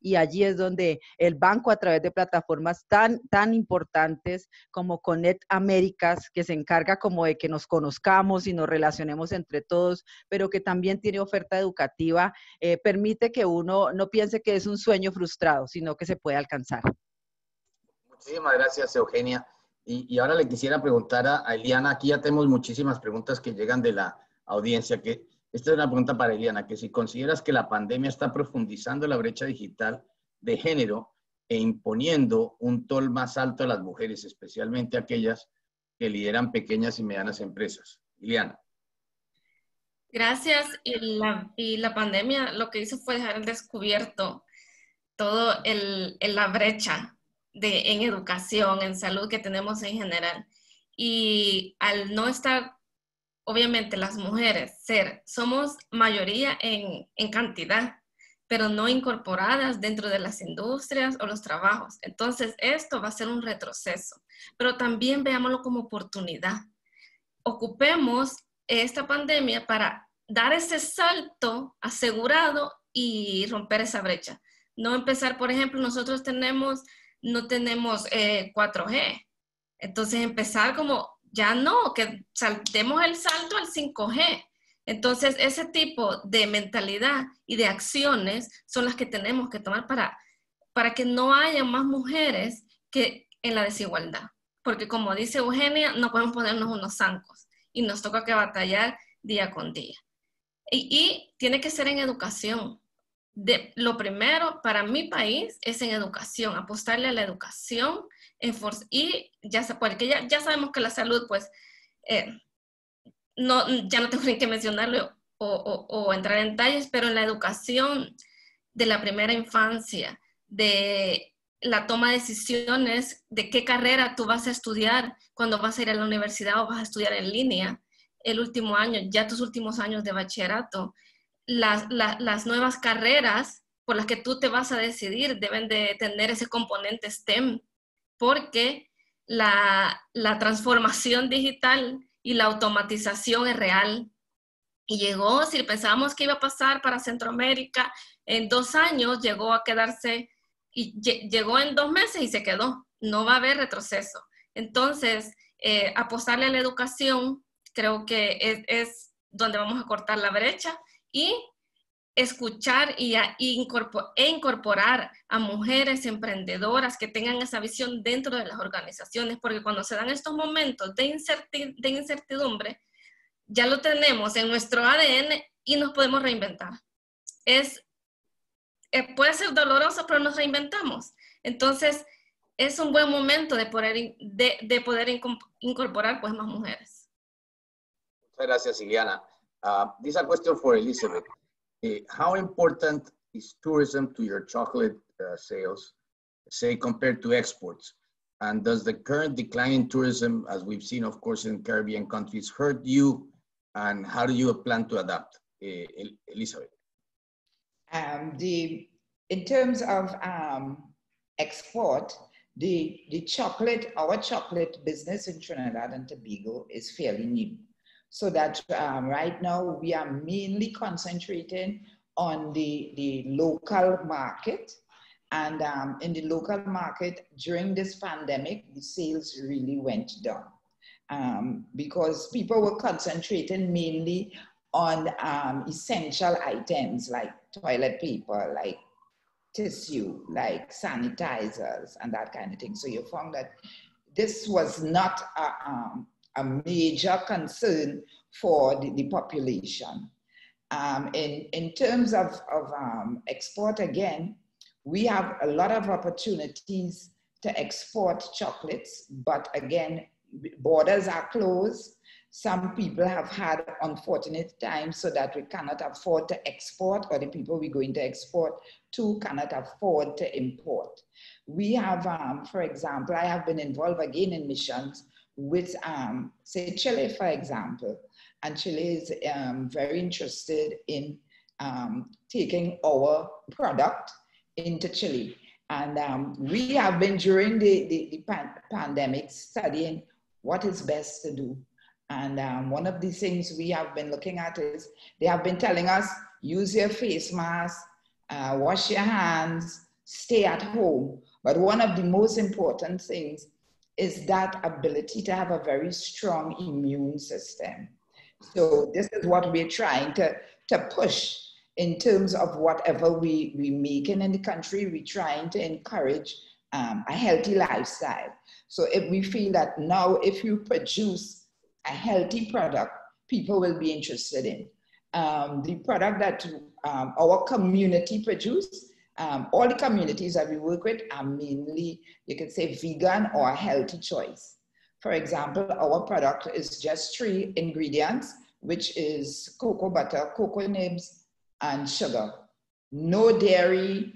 y allí es donde el banco, a través de plataformas tan, tan importantes como Connect Américas, que se encarga como de que nos conozcamos y nos relacionemos entre todos, pero que también tiene oferta educativa, eh, permite que uno no piense que es un sueño frustrado, sino que se puede alcanzar. Muchísimas gracias, Eugenia. Y, y ahora le quisiera preguntar a, a Eliana, aquí ya tenemos muchísimas preguntas que llegan de la audiencia, que esta es una pregunta para Eliana, que si consideras que la pandemia está profundizando la brecha digital de género e imponiendo un tol más alto a las mujeres, especialmente aquellas que lideran pequeñas y medianas empresas. Eliana. Gracias. Y la, y la pandemia lo que hizo fue dejar al descubierto todo el, el, la brecha de, en educación, en salud que tenemos en general. Y al no estar, obviamente las mujeres, ser, somos mayoría en, en cantidad, pero no incorporadas dentro de las industrias o los trabajos. Entonces, esto va a ser un retroceso, pero también veámoslo como oportunidad. Ocupemos esta pandemia para dar ese salto asegurado y romper esa brecha. No empezar, por ejemplo, nosotros tenemos, no tenemos eh, cuatro G. Entonces, empezar como, ya no, que saltemos el salto al cinco G. Entonces, ese tipo de mentalidad y de acciones son las que tenemos que tomar para, para que no haya más mujeres que en la desigualdad. Porque como dice Eugenia, no podemos ponernos unos zancos y nos toca que batallar día con día. Y, y tiene que ser en educación. De, lo primero para mi país es en educación, apostarle a la educación en y ya, porque ya, ya sabemos que la salud, pues, eh, no, ya no tengo ni que mencionarlo o, o, o entrar en detalles, pero en la educación de la primera infancia, de la toma de decisiones, de qué carrera tú vas a estudiar cuando vas a ir a la universidad o vas a estudiar en línea, el último año, ya tus últimos años de bachillerato, las, la, las nuevas carreras por las que tú te vas a decidir deben de tener ese componente STEM, porque la, la transformación digital y la automatización es real. Y llegó, si pensábamos que iba a pasar para Centroamérica en dos años, llegó a quedarse, y llegó en dos meses y se quedó. No va a haber retroceso. Entonces, eh, apostarle a la educación creo que es, es donde vamos a cortar la brecha y escuchar y, a, y incorpor, e incorporar a mujeres emprendedoras que tengan esa visión dentro de las organizaciones, porque cuando se dan estos momentos de, incerti, de incertidumbre, ya lo tenemos en nuestro A D N y nos podemos reinventar. Es, eh, puede ser doloroso, pero nos reinventamos. Entonces, es un buen momento de poder, de, de poder incorporar pues, más mujeres. Muchas gracias, Ileana. Uh, this is a question for Elizabeth. Uh, how important is tourism to your chocolate uh, sales, say, compared to exports? And does the current decline in tourism, as we've seen, of course, in Caribbean countries, hurt you? And how do you plan to adapt? Uh, Elizabeth. Um, the, in terms of um, export, the, the chocolate, our chocolate business in Trinidad and Tobago is fairly new. So that um, right now we are mainly concentrating on the, the local market. And um, in the local market, during this pandemic, the sales really went down um, because people were concentrating mainly on um, essential items like toilet paper, like tissue, like sanitizers, and that kind of thing. So you found that this was not a, um, a major concern for the, the population. Um, in, in terms of, of um, export, again, we have a lot of opportunities to export chocolates, but again, borders are closed. Some people have had unfortunate times so that we cannot afford to export, or the people we're going to export to cannot afford to import. We have, um, for example, I have been involved again in missions with, um, say, Chile, for example. And Chile is um, very interested in um, taking our product into Chile. And um, we have been, during the, the, the pan pandemic, studying what is best to do. And um, one of the things we have been looking at is, they have been telling us, use your face mask, uh, wash your hands, stay at home. But one of the most important things is that ability to have a very strong immune system. So this is what we're trying to, to push in terms of whatever we, we making in the country. We're trying to encourage um, a healthy lifestyle. So if we feel that now if you produce a healthy product, people will be interested in. Um, the product that um, our community produce, um, all the communities that we work with are mainly, you can say, vegan or a healthy choice. For example, our product is just three ingredients, which is cocoa butter, cocoa nibs, and sugar. No dairy,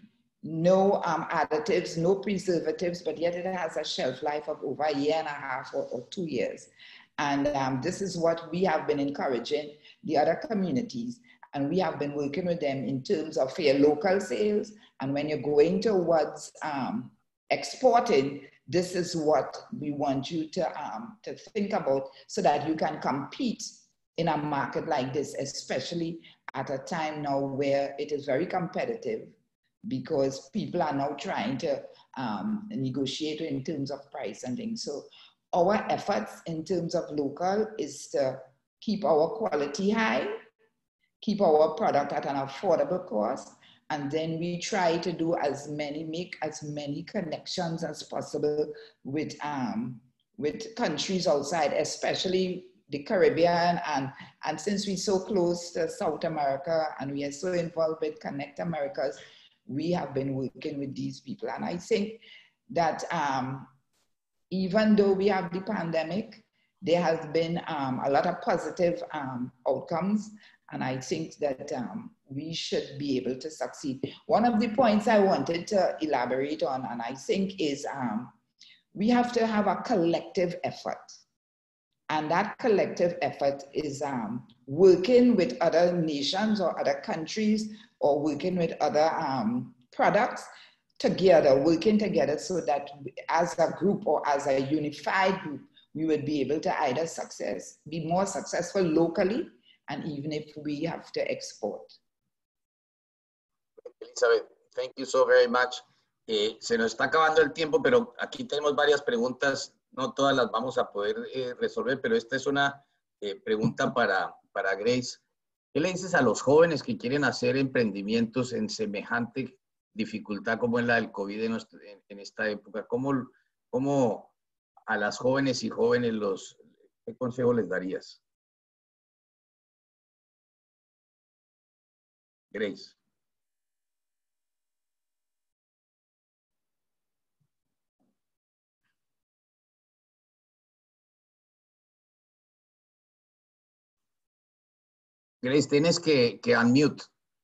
no um, additives, no preservatives, but yet it has a shelf life of over a year and a half or, or two years. And um, this is what we have been encouraging the other communities. And we have been working with them in terms of your local sales. And when you're going towards um, exporting, this is what we want you to, um, to think about so that you can compete in a market like this, especially at a time now where it is very competitive because people are now trying to um, negotiate in terms of price and things. So our efforts in terms of local is to keep our quality high, keep our product at an affordable cost, and then we try to do as many, make as many connections as possible with, um, with countries outside, especially the Caribbean. And, and since we're so close to South America and we are so involved with Connect Americas, we have been working with these people. And I think that um, even though we have the pandemic, there has been um, a lot of positive um, outcomes. And I think that um, we should be able to succeed. One of the points I wanted to elaborate on, and I think is um, we have to have a collective effort. And that collective effort is um, working with other nations or other countries or working with other um, products together, working together so that as a group or as a unified group, we would be able to either success, be more successful locally, and even if we have to export. Elizabeth, thank you so very much. Eh, se nos está acabando el tiempo, pero aquí tenemos varias preguntas. No todas las vamos a poder eh, resolver, pero esta es una eh, pregunta para, para Grace. ¿Qué le dices a los jóvenes que quieren hacer emprendimientos en semejante dificultad como es la del COVID en, nuestra, en, en esta época? ¿Cómo, cómo a las jóvenes y jóvenes los, qué consejo les darías? Grace. Grace, tienes que, que unmute.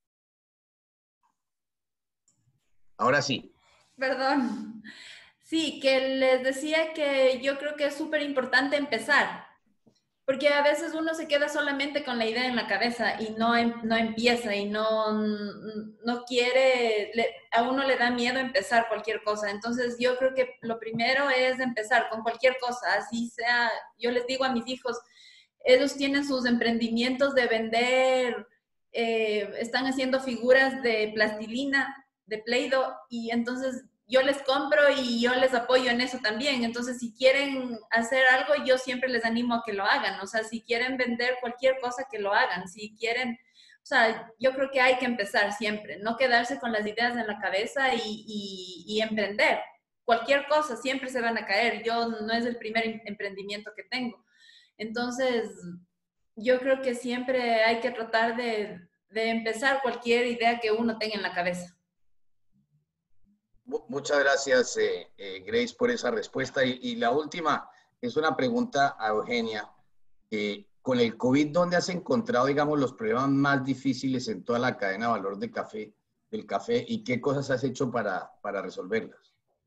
Ahora sí. Perdón. Sí, que les decía que yo creo que es súper importante empezar, porque a veces uno se queda solamente con la idea en la cabeza y no, no empieza y no, no quiere, le, a uno le da miedo empezar cualquier cosa. Entonces yo creo que lo primero es empezar con cualquier cosa, así sea, yo les digo a mis hijos, ellos tienen sus emprendimientos de vender, eh, están haciendo figuras de plastilina, de Play-Doh, y entonces yo les compro y yo les apoyo en eso también. Entonces, si quieren hacer algo, yo siempre les animo a que lo hagan. O sea, si quieren vender cualquier cosa, que lo hagan. Si quieren, o sea, yo creo que hay que empezar siempre, no quedarse con las ideas en la cabeza y, y, y emprender. Cualquier cosa, siempre se van a caer. Yo no es el primer emprendimiento que tengo. Entonces, yo creo que siempre hay que tratar de, de empezar cualquier idea que uno tenga en la cabeza. Muchas gracias, eh, eh, Grace, por esa respuesta. Y, y la última es una pregunta a Eugenia. Eh, con el COVID, ¿dónde has encontrado, digamos, los problemas más difíciles en toda la cadena de valor de café, del café, y qué cosas has hecho para, para resolverlas?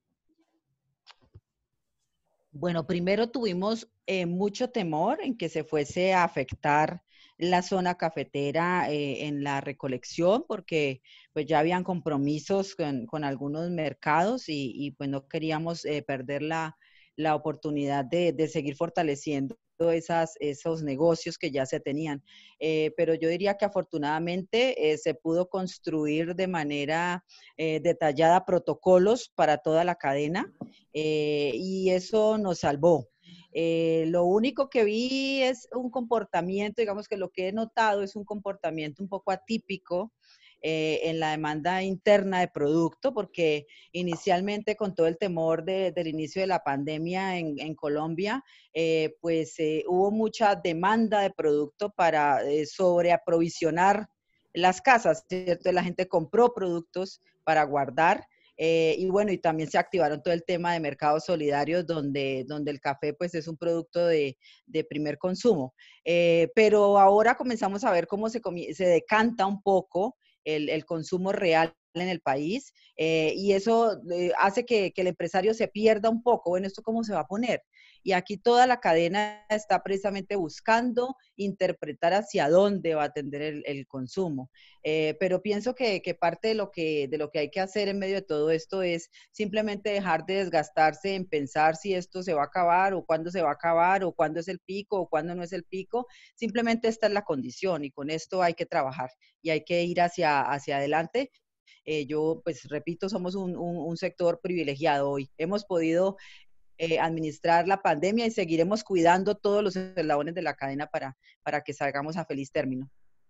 Bueno, primero tuvimos eh, mucho temor en que se fuese a afectar la zona cafetera eh, en la recolección, porque pues ya habían compromisos con, con algunos mercados y, y pues no queríamos eh, perder la, la oportunidad de, de seguir fortaleciendo esas, esos negocios que ya se tenían. Eh, pero yo diría que afortunadamente eh, se pudo construir de manera eh, detallada protocolos para toda la cadena eh, y eso nos salvó. Eh, lo único que vi es un comportamiento, digamos que lo que he notado es un comportamiento un poco atípico eh, en la demanda interna de producto, porque inicialmente con todo el temor de, del inicio de la pandemia en, en Colombia, eh, pues eh, hubo mucha demanda de producto para eh, sobreaprovisionar las casas, ¿cierto? La gente compró productos para guardar. Eh, y bueno, y también se activaron todo el tema de mercados solidarios, donde, donde el café pues es un producto de, de primer consumo. Eh, pero ahora comenzamos a ver cómo se, se decanta un poco el, el consumo real en el país eh, y eso eh, hace que, que el empresario se pierda un poco. Bueno, ¿esto cómo se va a poner? Y aquí toda la cadena está precisamente buscando interpretar hacia dónde va a tender el, el consumo. Eh, pero pienso que, que parte de lo que, de lo que hay que hacer en medio de todo esto es simplemente dejar de desgastarse en pensar si esto se va a acabar o cuándo se va a acabar o cuándo es el pico o cuándo no es el pico. Simplemente esta es la condición y con esto hay que trabajar y hay que ir hacia, hacia adelante. Eh, yo, pues repito, somos un, un, un sector privilegiado hoy. Hemos podido eh, administrar la pandemia y seguiremos cuidando todos los eslabones de la cadena para, para que salgamos a feliz término.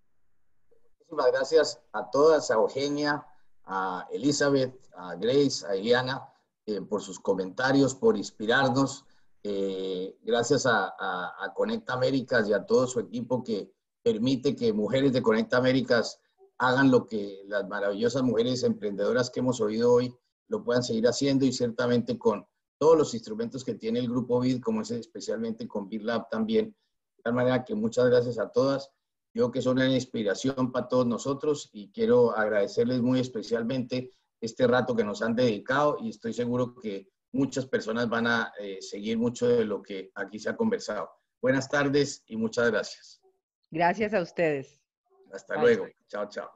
Muchísimas gracias a todas, a Eugenia, a Elizabeth, a Grace, a Eliana, eh, por sus comentarios, por inspirarnos. Eh, gracias a, a, a Conecta Américas y a todo su equipo que permite que mujeres de Conecta Américas hagan lo que las maravillosas mujeres emprendedoras que hemos oído hoy lo puedan seguir haciendo, y ciertamente con todos los instrumentos que tiene el Grupo BID, como es especialmente con BIDLab también. De tal manera que muchas gracias a todas. Yo que son una inspiración para todos nosotros y quiero agradecerles muy especialmente este rato que nos han dedicado, y estoy seguro que muchas personas van a eh, seguir mucho de lo que aquí se ha conversado. Buenas tardes y muchas gracias. Gracias a ustedes. Hasta Bye. Luego. Chao, chao.